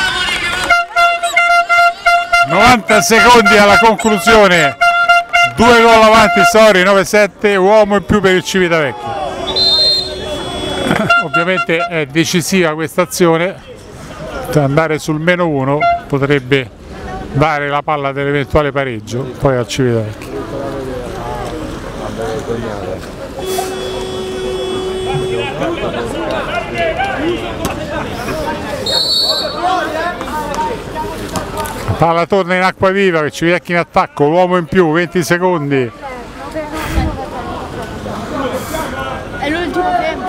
sosteniamoli! 90 secondi alla conclusione, 2 gol avanti Sori, 9-7, uomo in più per il Civitavecchia. Ovviamente è decisiva questa azione, andare sul -1 potrebbe dare la palla dell'eventuale pareggio poi al Civitavecchia. Palla torna in acqua viva, che Civitavecchia in attacco, l'uomo in più, 20 secondi. È l'ultimo tempo.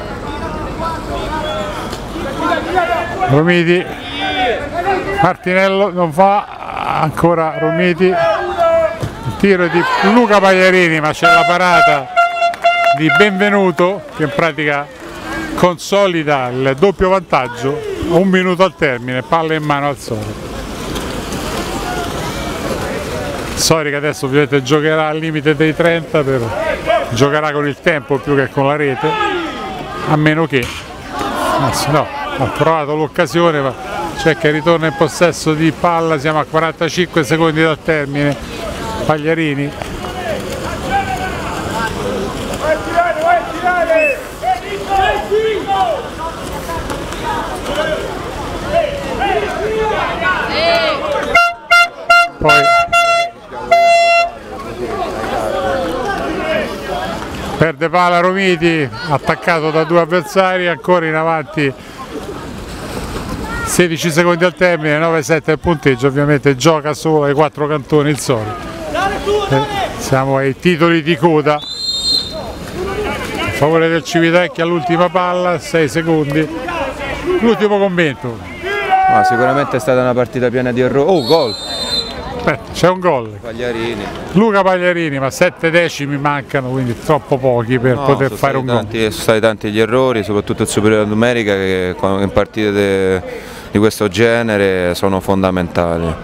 Romiti, Martinello non fa, ancora Romiti, il tiro di Luca Pagliarini, ma c'è la parata di Benvenuto che in pratica consolida il doppio vantaggio, 1 minuto al termine, palla in mano al Sori. Sori che adesso ovviamente giocherà al limite dei 30, giocherà con il tempo più che con la rete, a meno che, anzi no, ha provato l'occasione, ma c'è che ritorna in possesso di palla, siamo a 45 secondi dal termine, Pagliarini. Poi perde palla Romiti, attaccato da 2 avversari, ancora in avanti, 16 secondi al termine, 9-7 il punteggio, ovviamente gioca solo ai 4 cantoni il Sori. Siamo ai titoli di coda, a favore del Civitavecchia all'ultima palla, 6 secondi, l'ultimo commento. Sicuramente è stata una partita piena di errori. Oh, gol! C'è un gol, Pagliarini. Luca Pagliarini, ma 7 decimi mancano, quindi troppo pochi per poter fare un gol. Sono stati tanti gli errori, soprattutto in superiorità numerica, che in partite di questo genere sono fondamentali.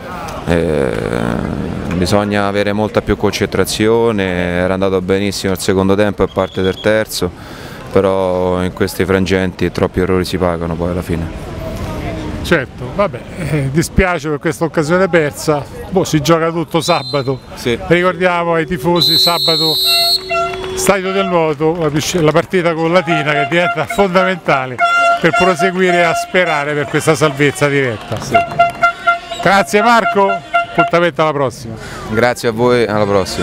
Bisogna avere molta più concentrazione, era andato benissimo il secondo tempo e parte del terzo, però in questi frangenti troppi errori si pagano poi alla fine. Certo, vabbè, dispiace per questa occasione persa, si gioca tutto sabato, Sì. Ricordiamo ai tifosi sabato Stadio del Nuoto, la partita con Latina che diventa fondamentale per proseguire a sperare per questa salvezza diretta. Sì. Grazie Marco, appuntamento alla prossima. Grazie a voi, alla prossima.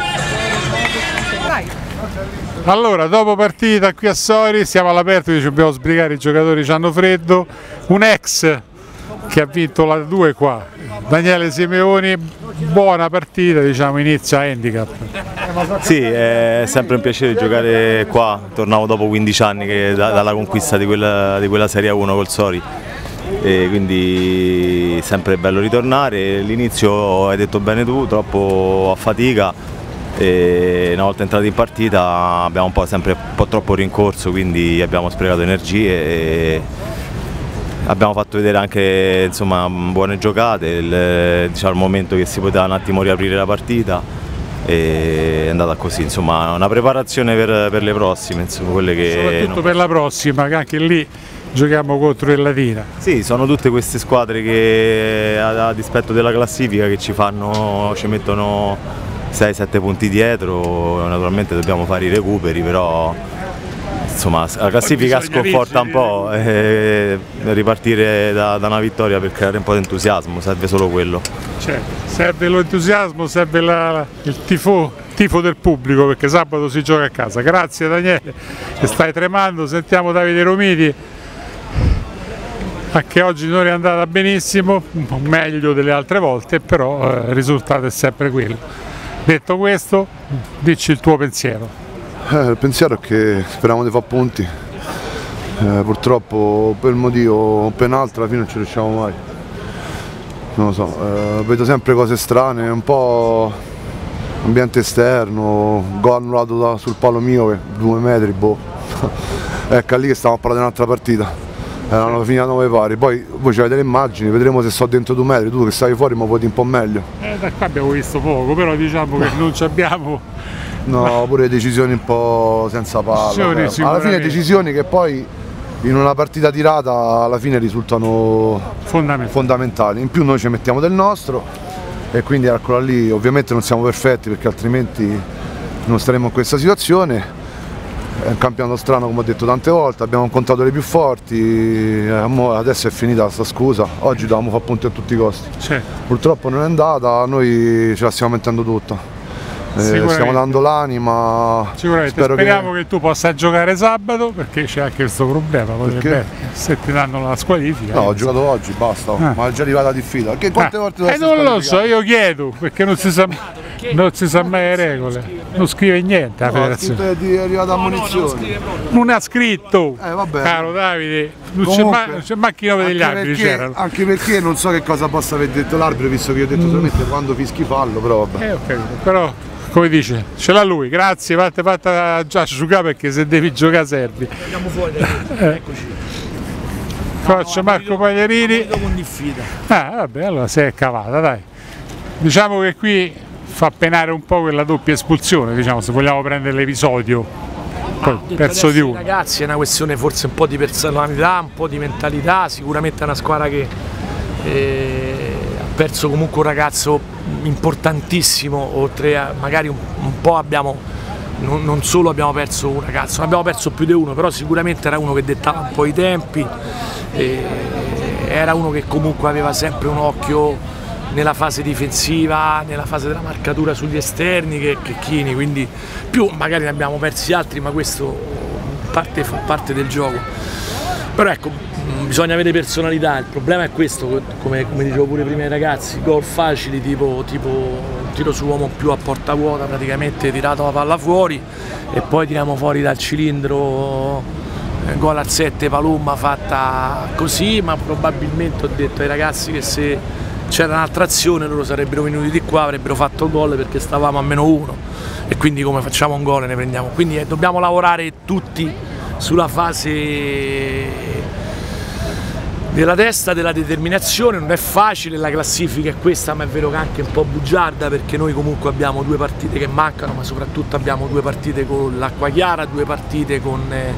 Allora, dopo partita qui a Sori, siamo all'aperto, ci dobbiamo sbrigare, i giocatori c'hanno freddo, un ex che ha vinto la 2 qua, Daniele Simeoni, buona partita, diciamo inizia a handicap. Sì, è sempre un piacere giocare qua, tornavo dopo 15 anni dalla conquista di quella Serie 1 col Sori, e quindi sempre bello ritornare. L'inizio hai detto bene tu, troppo a fatica. E una volta entrati in partita abbiamo sempre un po' troppo rincorso, quindi abbiamo sprecato energie e abbiamo fatto vedere anche, insomma, buone giocate, diciamo, il momento che si poteva un attimo riaprire la partita, e è andata così, insomma, una preparazione per le prossime, insomma, quelle che soprattutto per la prossima, che anche lì giochiamo contro il Latina. Sì, sono tutte queste squadre che a dispetto della classifica che ci mettono 6-7 punti dietro, naturalmente dobbiamo fare i recuperi, però insomma la classifica sconforta un po', ripartire da una vittoria per creare un po' di entusiasmo, serve solo quello. Certo, serve l'entusiasmo, serve il tifo del pubblico, perché sabato si gioca a casa. Grazie Daniele, che stai tremando. Sentiamo Davide Romiti, anche oggi non è andata benissimo, un po' meglio delle altre volte, però il risultato è sempre quello. Detto questo, dici il tuo pensiero. Il pensiero è che speriamo di fare punti, purtroppo per il motivo penalty alla fine non ci riusciamo mai, non lo so, vedo sempre cose strane, un po' ambiente esterno, gol annullato sul palo mio che 2 metri, boh. Ecco, lì che stiamo a parlare di un'altra partita, erano finiti a 9 pari, poi voi avete le immagini, vedremo se so dentro 2 metri, tu che stavi fuori ma voti un po' meglio. Da qua abbiamo visto poco, però diciamo che non ci abbiamo... No, pure decisioni un po' senza palla. Alla fine decisioni che poi in una partita tirata alla fine risultano fondamentali. In più noi ci mettiamo del nostro e quindi eccola lì, ovviamente non siamo perfetti perché altrimenti non staremo in questa situazione. È un campionato strano, come ho detto tante volte, abbiamo incontrato le più forti, adesso è finita questa scusa, oggi dovevamo fare punti a tutti i costi. Purtroppo non è andata, noi ce la stiamo mettendo tutta. Stiamo dando l'anima. Sicuramente, speriamo che tu possa giocare sabato, perché c'è anche questo problema, potrebbe, se ti danno la squalifica. No, ho giocato oggi, basta, ma è già arrivata diffida. Che quante volte non lo so, io chiedo, perché non si sa mai le regole, non scrive niente la federazione. È arrivata ammonizione. Non ha scritto, vabbè. Caro Davide, non c'è macchina degli arbitri. Anche perché non so che cosa possa aver detto l'arbitro, visto che io ho detto solamente quando fischi fallo, però vabbè. Ho capito, però come dice, ce l'ha lui, grazie, fatta già giocare perché se devi giocare servi. Andiamo fuori, eccoci. Coach Marco Pagliarini. Vabbè, allora si è cavata, dai. Diciamo che qui fa penare un po' quella doppia espulsione, diciamo, se vogliamo prendere l'episodio. Poi perso di uno. Ragazzi, è una questione forse un po' di personalità, un po' di mentalità, sicuramente è una squadra che ha perso comunque un ragazzo importantissimo, oltre a magari un po' abbiamo, non solo abbiamo perso un ragazzo, non abbiamo perso più di uno, però sicuramente era uno che dettava un po' i tempi, era uno che comunque aveva sempre un occhio nella fase difensiva, nella fase della marcatura sugli esterni che Chini, quindi più magari ne abbiamo persi altri, ma questo fa parte del gioco. Però ecco, bisogna avere personalità, il problema è questo, come dicevo pure prima ai ragazzi, gol facili tipo tiro sull'uomo più a porta vuota, praticamente tirato la palla fuori e poi tiriamo fuori dal cilindro, gol al 7 Palumba fatta così, ma probabilmente ho detto ai ragazzi che se c'era un'altra azione loro sarebbero venuti di qua, avrebbero fatto gol perché stavamo a -1 e quindi come facciamo un gol ne prendiamo, quindi dobbiamo lavorare tutti sulla fase della testa, della determinazione. Non è facile, la classifica è questa, ma è vero che è anche un po' bugiarda perché noi comunque abbiamo 2 partite che mancano, ma soprattutto abbiamo 2 partite con l'Acqua Chiara, 2 partite con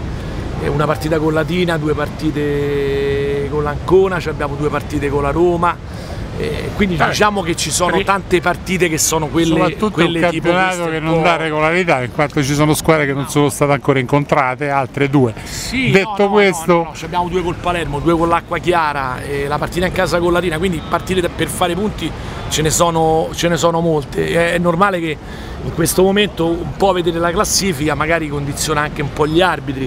una partita con Latina, 2 partite con l'Ancona, abbiamo 2 partite con la Roma. Quindi diciamo che ci sono tante partite che sono quelle un campionato che non dà regolarità, in quanto ci sono squadre che non sono state ancora incontrate, altre 2. Sì, detto questo, abbiamo 2 col Palermo, 2 con l'Acqua Chiara e la partita in casa con Latina, quindi partite per fare punti ce ne sono molte. È normale che in questo momento un po' vedere la classifica magari condiziona anche un po' gli arbitri.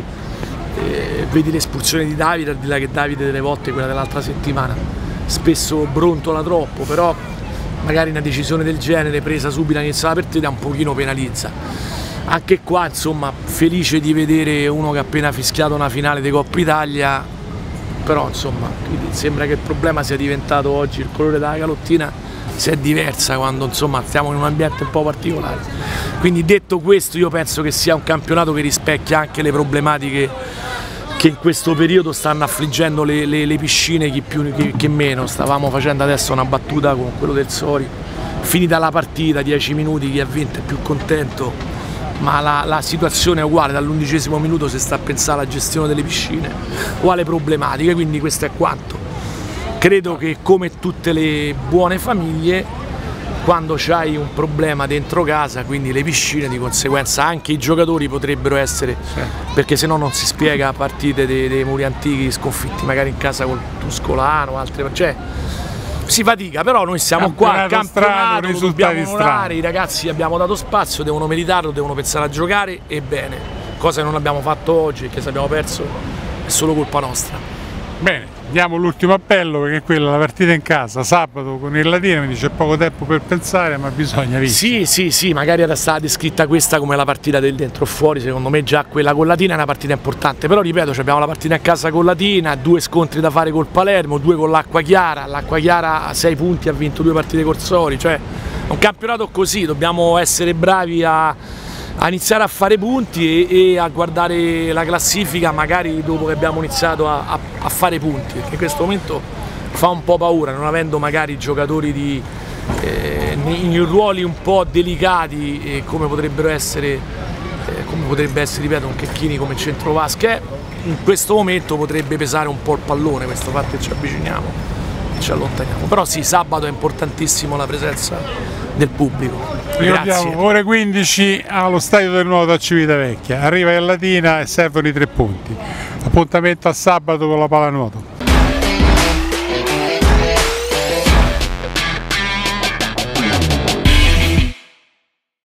Vedi l'espulsione di Davide, al di là che Davide delle volte quella dell'altra settimana spesso brontola troppo, però magari una decisione del genere presa subito all'inizio della partita un pochino penalizza. Anche qua insomma felice di vedere uno che ha appena fischiato una finale di Coppa Italia, però insomma sembra che il problema sia diventato oggi il colore della calottina se è diversa quando insomma stiamo in un ambiente un po' particolare. Quindi detto questo io penso che sia un campionato che rispecchia anche le problematiche che in questo periodo stanno affliggendo le piscine, chi più chi meno. Stavamo facendo adesso una battuta con quello del Sori, finita la partita, 10 minuti, chi ha vinto è più contento, ma la situazione è uguale, dall'11° minuto si sta a pensare alla gestione delle piscine o alle problematiche, quindi questo è quanto. Credo che come tutte le buone famiglie, quando c'hai un problema dentro casa, quindi le piscine, di conseguenza anche i giocatori potrebbero essere, perché se no non si spiega a partite dei muri antichi sconfitti magari in casa col Tuscolano, altre, cioè si fatica, però noi siamo qua, campionato, lo dobbiamo onorare, i ragazzi abbiamo dato spazio, devono meritarlo, devono pensare a giocare e bene, cosa che non abbiamo fatto oggi, perché se abbiamo perso è solo colpa nostra. Bene, diamo l'ultimo appello perché quella la partita in casa sabato con il Latina, mi dice poco tempo per pensare ma bisogna vincere. Sì, magari era stata descritta questa come la partita del dentro o fuori, secondo me già quella con Latina è una partita importante, però ripeto abbiamo la partita in casa con Latina, 2 scontri da fare col Palermo, 2 con l'Acqua Chiara a 6 punti ha vinto 2 partite col Sori, cioè è un campionato così, dobbiamo essere bravi a a iniziare a fare punti e a guardare la classifica magari dopo che abbiamo iniziato a fare punti, perché in questo momento fa un po' paura, non avendo magari giocatori in ruoli un po' delicati come potrebbe essere, ripeto, un Checchini come centrovasche, in questo momento potrebbe pesare un po' il pallone questo fatto che ci avviciniamo e ci allontaniamo. Però sì, sabato è importantissimo la presenza del pubblico. Ricordiamo, ore 15 allo stadio del Nuoto a Civitavecchia, arriva il Latina e servono i 3 punti. Appuntamento a sabato con la pallanuoto.